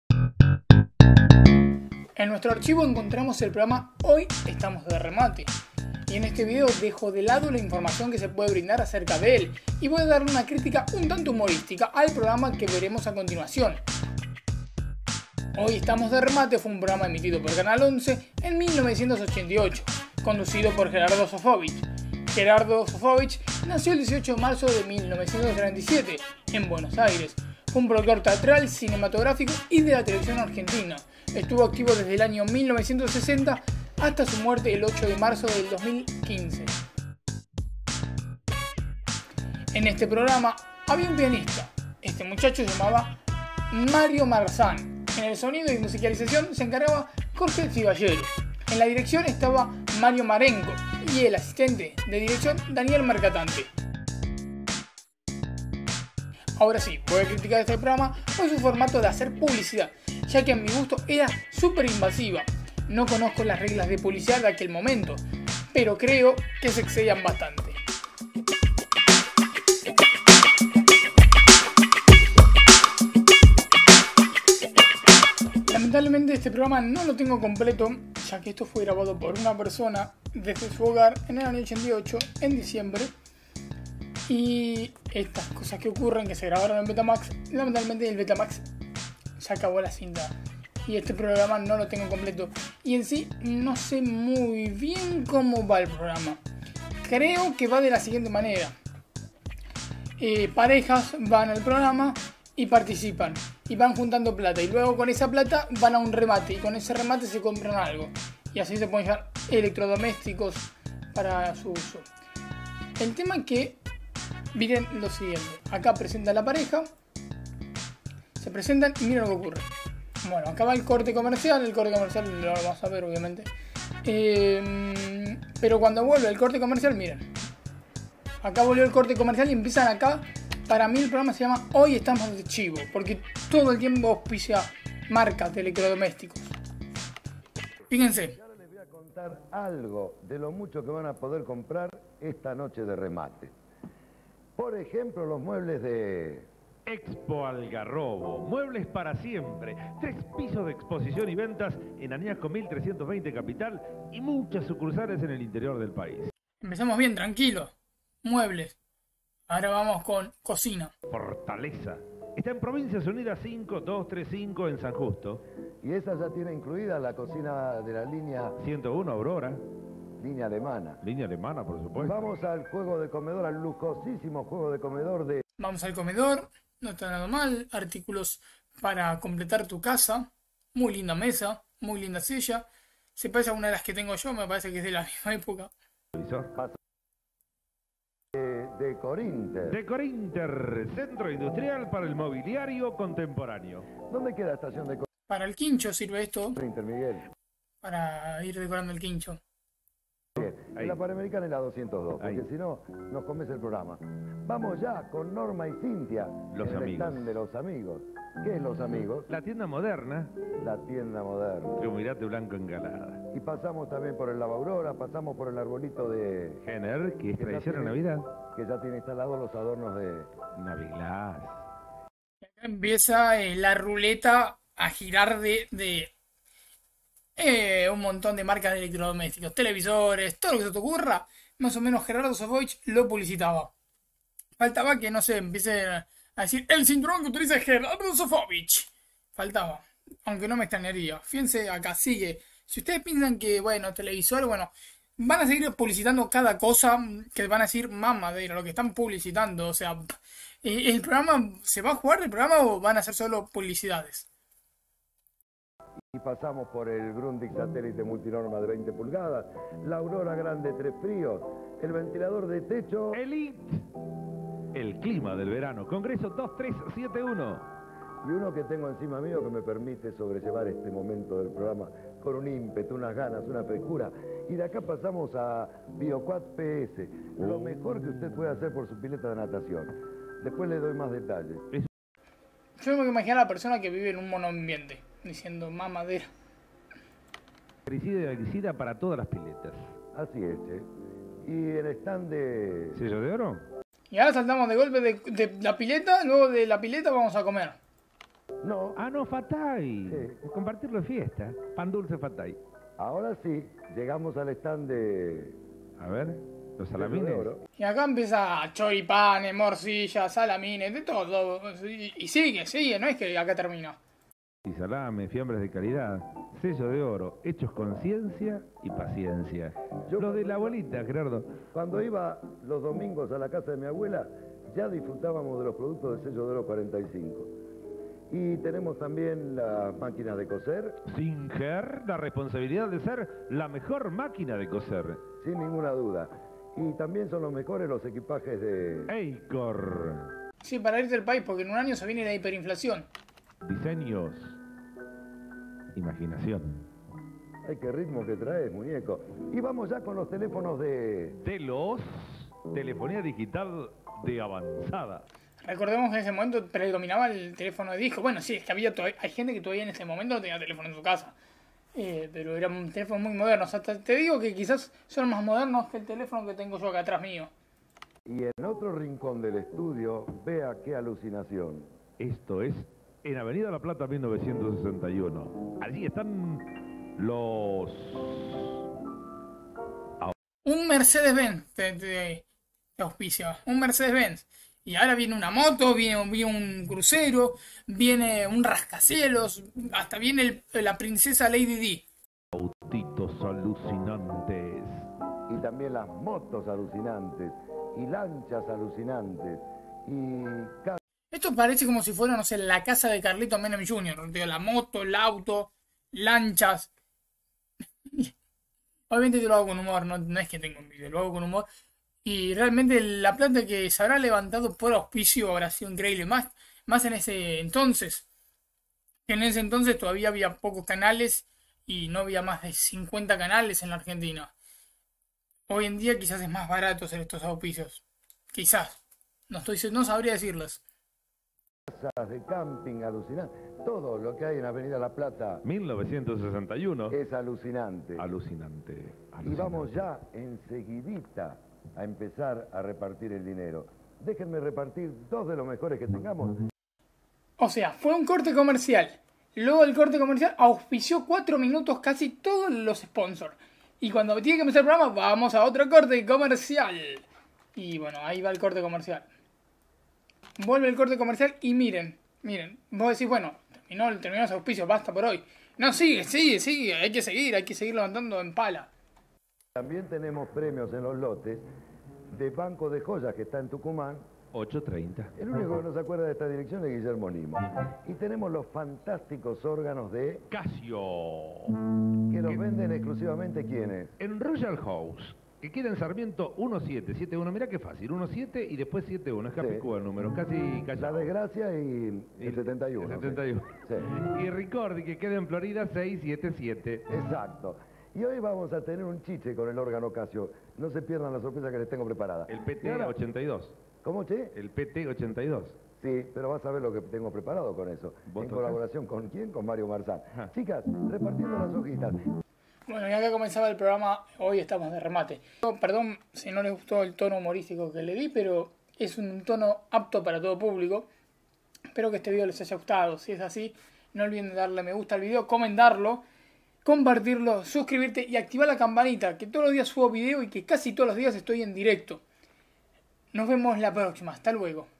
En nuestro archivo encontramos el programa Hoy estamos de remate, y en este video dejo de lado la información que se puede brindar acerca de él y voy a darle una crítica un tanto humorística al programa que veremos a continuación. Hoy estamos de remate fue un programa emitido por Canal 11 en 1988, conducido por Gerardo Sofovich. Gerardo Sofovich nació el 18 de marzo de 1937 en Buenos Aires. Fue un productor teatral, cinematográfico y de la televisión argentina. Estuvo activo desde el año 1960 hasta su muerte el 8 de marzo del 2015. En este programa había un pianista. Este muchacho se llamaba Mario Marzán. En el sonido y musicalización se encargaba Jorge Ciballero. En la dirección estaba Mario Marengo y el asistente de dirección Daniel Mercatante. Ahora sí, voy a criticar este programa por su formato de hacer publicidad, ya que a mi gusto era súper invasiva. No conozco las reglas de publicidad de aquel momento, pero creo que se excedían bastante. Lamentablemente este programa no lo tengo completo, ya que esto fue grabado por una persona desde su hogar en el año 88, en diciembre. Y estas cosas que ocurren, que se grabaron en Betamax, lamentablemente el Betamax se acabó la cinta. Y este programa no lo tengo completo. Y en sí no sé muy bien cómo va el programa. Creo que va de la siguiente manera. Parejas van al programa y participan. Y van juntando plata. Y luego con esa plata van a un remate. Y con ese remate se compran algo. Y así se pueden llevar electrodomésticos para su uso. El tema es que miren lo siguiente. Acá presenta la pareja. Se presentan y miren lo que ocurre. Bueno, acá va el corte comercial. El corte comercial lo vamos a ver obviamente. Pero cuando vuelve el corte comercial, miren. Acá volvió el corte comercial y empiezan acá. Para mí el programa se llama Hoy estamos de chivo. Porque todo el tiempo auspicia marcas de electrodomésticos. Fíjense. Ahora les voy a contar algo de lo mucho que van a poder comprar esta noche de remate. Por ejemplo, los muebles de Expo Algarrobo, muebles para siempre, 3 pisos de exposición y ventas en Añasco 1320 Capital y muchas sucursales en el interior del país. Empezamos bien, tranquilos. Muebles. Ahora vamos con cocina. Fortaleza. Está en Provincias Unidas 5235 en San Justo. Y esa ya tiene incluida la cocina de la línea 101 Aurora. línea alemana. Línea alemana, por supuesto. Vamos al juego de comedor, al lujosísimo juego de comedor de... Vamos al comedor. No está nada mal. Artículos para completar tu casa. Muy linda mesa. Muy linda silla. Se parece a una de las que tengo yo. Me parece que es de la misma época. De Corinter. De Corinter, Centro Industrial para el Mobiliario Contemporáneo. ¿Dónde queda la estación de Para el quincho sirve esto. Corinter, Miguel? Para ir decorando el quincho. En la Panamericana es la 202, porque si no, nos comes el programa. Vamos ya con Norma y Cintia. Los en el amigos. stand de los amigos. ¿Qué es los amigos? La tienda moderna, La tienda moderna. Triunvirate Blanco Engalada. Y pasamos también por el Lava Aurora, pasamos por el arbolito de... Jenner, que es Que ya tradición en tiene- Navidad. que ya tiene instalados los adornos de... Navidad. Empieza la ruleta a girar de un montón de marcas de electrodomésticos, televisores, todo lo que se te ocurra. Más o menos Gerardo Sofovich lo publicitaba. Faltaba que, no sé, empiece a decir el cinturón que utiliza Gerardo Sofovich. Faltaba, aunque no me extrañaría. Fíjense, acá sigue. Si ustedes piensan que, bueno, televisor, bueno, van a seguir publicitando cada cosa que van a decir mamadera, lo que están publicitando. O sea, ¿el programa se va a jugar el programa o van a ser solo publicidades? Y pasamos por el Grundig satélite multinorma de 20 pulgadas, la Aurora Grande 3 fríos, el ventilador de techo... Elite. El clima del verano. Congreso 2371. Y uno que tengo encima mío que me permite sobrellevar este momento del programa con un ímpetu, unas ganas, una frescura. Y de acá pasamos a BioQuad PS, lo mejor que usted puede hacer por su pileta de natación. Después le doy más detalles. Yo me imagino a la persona que vive en un monoambiente, diciendo mamadera. Herbicida y herbicida para todas las piletas. Así es, che. Y el stand de... ¿Sello de oro? Y ahora saltamos de golpe de la pileta, luego de la pileta vamos a comer. No. Ah, no, Fatay. Sí. Compartirlo de fiesta. Pan dulce Fatay. Ahora sí, llegamos al stand de... A ver, los de salamines. oro. Y acá empieza choripanes, morcillas, salamines, de todo. Y sigue, no es que acá termina. Y salame, fiambres de calidad, sello de oro, hechos con ciencia y paciencia. Lo de la abuelita, Gerardo. Cuando iba los domingos a la casa de mi abuela, ya disfrutábamos de los productos de sello de oro 45. Y tenemos también las máquinas de coser, Singer, la responsabilidad de ser la mejor máquina de coser. sin ninguna duda. Y también son los mejores los equipajes de... Eicor, Sí, para irse del país, porque en un año se viene la hiperinflación. diseños, imaginación. ¡Ay, qué ritmo que traes, muñeco! Y vamos ya con los teléfonos de... Telos, telefonía digital de avanzada. Recordemos que en ese momento predominaba el teléfono de disco. Bueno, sí, es que hay gente que todavía en ese momento no tenía teléfono en su casa. Pero era un teléfono muy moderno. O sea, te digo que quizás son más modernos que el teléfono que tengo yo acá atrás mío. Y en otro rincón del estudio, vea qué alucinación. Esto es en Avenida La Plata 1961. Allí están los... Un Mercedes-Benz te auspicia. Un Mercedes-Benz. Y ahora viene una moto, viene un crucero, viene un rascacielos, hasta viene la princesa Lady Di. autitos alucinantes. Y también las motos alucinantes, y lanchas alucinantes, y... Esto parece como si fuera, no sé, la casa de Carlito Menem Jr. La moto, el auto, lanchas. Obviamente yo lo hago con humor, no es que tengo envidia, lo hago con humor. Y realmente la plata que se habrá levantado por auspicio habrá sido increíble. Más en ese entonces. En ese entonces todavía había pocos canales y no había más de 50 canales en la Argentina. Hoy en día quizás es más barato hacer estos auspicios. Quizás. No sabría decirles. casas de camping alucinantes, todo lo que hay en Avenida La Plata 1961. es alucinante. Alucinante. Y vamos ya enseguidita a empezar a repartir el dinero. Déjenme repartir dos de los mejores que tengamos. O sea, fue un corte comercial. Luego del corte comercial auspició 4 minutos casi todos los sponsors. Y cuando tiene que empezar el programa, vamos a otro corte comercial. Y bueno, ahí va el corte comercial. Vuelve el corte comercial y miren. Vos decís, bueno, terminó los auspicios, basta por hoy. No, sigue, hay que seguir levantando en pala. También tenemos premios en los lotes de Banco de Joyas que está en Tucumán. 8:30. El único que no se acuerda de esta dirección es Guillermo Nimo. Y tenemos los fantásticos órganos de... Casio. que los venden exclusivamente ¿quiénes? En Royal House, que queda en Sarmiento 1771. Mirá qué fácil, 17 y después 71. Es Capicúa el número, casi La Desgracia y el 71. El 71. Sí. Y Ricordi, que queda en Florida 677. Exacto. Y hoy vamos a tener un chiche con el órgano Casio. No se pierdan la sorpresa que les tengo preparada. El Y PT ahora- 82. ¿Cómo, che? El PT 82. Sí, pero vas a ver lo que tengo preparado con eso. ¿Vos En tocás? colaboración con quién? Con Mario Marzán. Ajá. Chicas, repartiendo las hojitas. Bueno, y acá comenzaba el programa, hoy estamos de remate. Perdón si no les gustó el tono humorístico que le di, pero es un tono apto para todo público. Espero que este video les haya gustado. Si es así, no olviden darle me gusta al video, comentarlo, compartirlo, suscribirte y activar la campanita, que todos los días subo video y que casi todos los días estoy en directo. Nos vemos la próxima. Hasta luego.